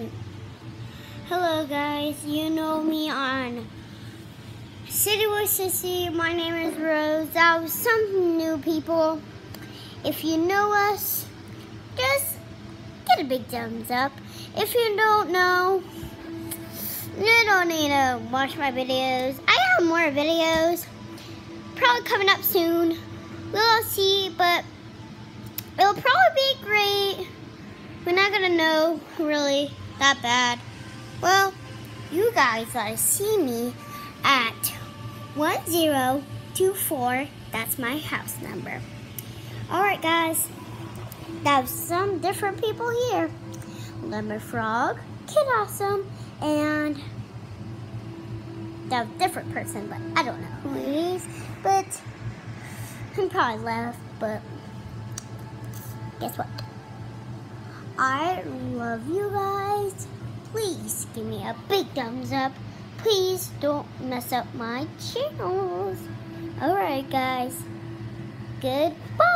Hello guys, you know me on City with Sissy. My name is Rose. That was some new people. If you know us, just get a big thumbs up. If you don't know, you don't need to watch my videos. I have more videos probably coming up soon. We'll see, but it'll probably be great. We're not gonna know really that bad. Well, you guys gotta see me at 1024. That's my house number. Alright guys, that was some different people here. Lemon Frog, Kid Awesome, and that was a different person, but I don't know who he is. But he probably left, but guess what? I love you guys. Please give me a big thumbs up. Please don't mess up my channels. Alright guys. Goodbye.